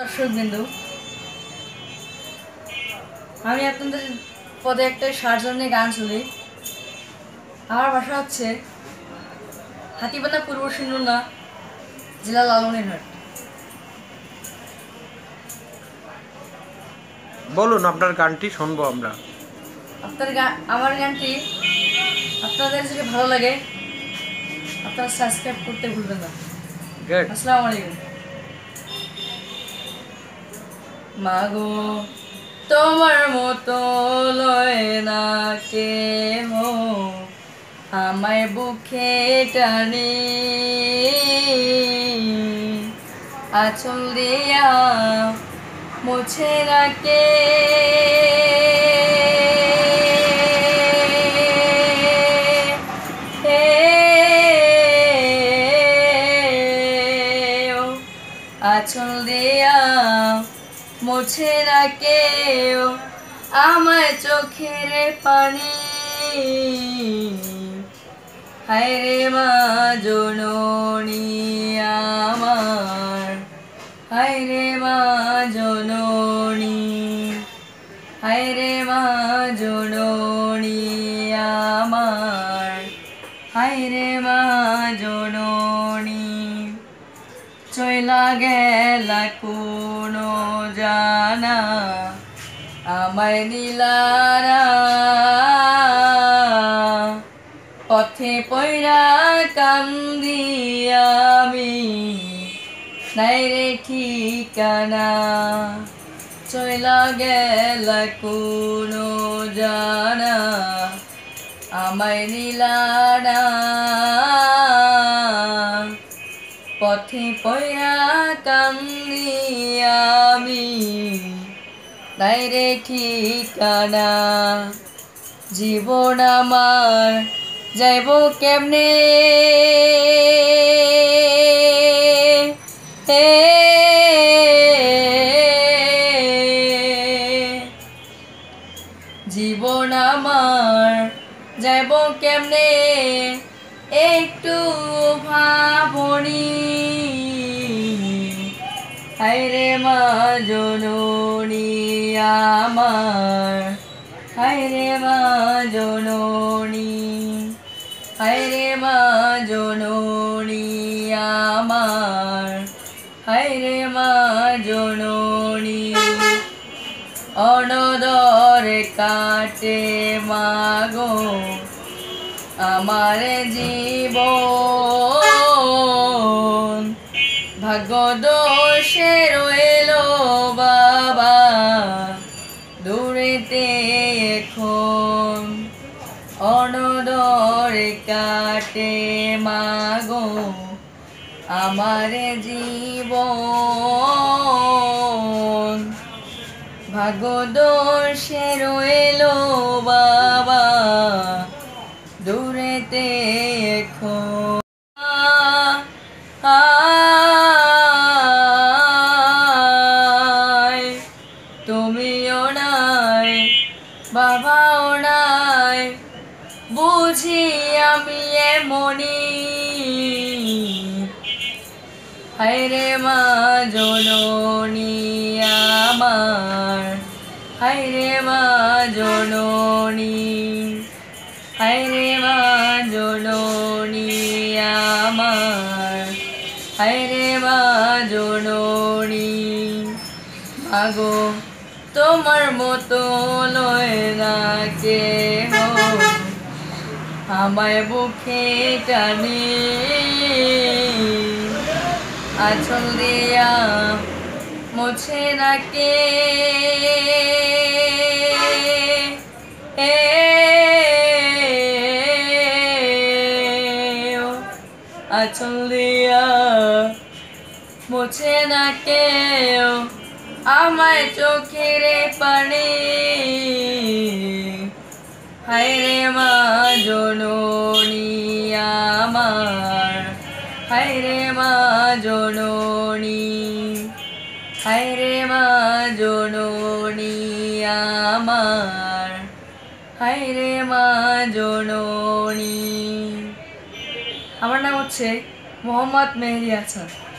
দর্শকবৃন্দু, আমি আপনাদের পদে একটা সার্জন নিয়ে গান শুনি। আমার বাসা হচ্ছে হাতিবান্ধা পূর্ব সিন্ধুনা, জেলা লালমনিরহাট। বলুন, আপনার গানটি শুনবো আমরা। আমার গানটি আপনাদের যদি ভালো লাগে আপনারা সাবস্ক্রাইব করতে ভুলবেন না। আসসালামু আলাইকুম। মাগো তোমার মতো লয় না কেহ আমায় বুকে টানে, আঁচল দিয়া মুছে রাখে, আঁচল দিয়া মুছে রাখে আমার চোখের পানি। হায় রে মা জননী আমার, হায় রে মা জননী, হায় রে মা জননী আমার, হায় রে মা জননী। চইলা গেলা কোনো জানা আমায় নীলারা, পথে পয়রা কান্দি আমি নাই রে ঠিকানা। চইলা গেলা কোনো জানা আমায় নীলারা, পথে পয়রা কান্দি আমি নাই রে ঠিকানা। জীবন আমার যাইব কেমনে, জীবন আমার যাইব কেমনে একটু ভাবনি। হায় রে মা জননী আমার, হায় রে মা জননী, হায় রে মা জননী আমার, হায় রে মা জননী। অনদরে কাটে মাগো আমার জীবন, ভাগ্য দোষে রইল বাবা দূরেতে এখন। অনদরে কাটে মাগো আমার জীবন, ভাগ্য দোষে রইল বাবা দূরেতে এখন। তুমিও নাই বাবাও নাই, বুঝি আমি এমনি। হায় রে মা জননী আমার, হায় রে মা জননী, হায় রে মা জননী আমার, হায় রে মা জননী। মাগো তোমার মতো লয় না কেহ আমায় বুকে টানে, আঁচল দিয়া মুছে রাখে, আঁচল দিয়া মুছে রাখে আমায় চোখের পানি। হায় রে মা জননী আমার, হায় রে মা জননী, হায় রে মা জননী আমার, হায় রে মা জননী। আমার নাম হচ্ছে মোহাম্মদ মেহেদি হাসান।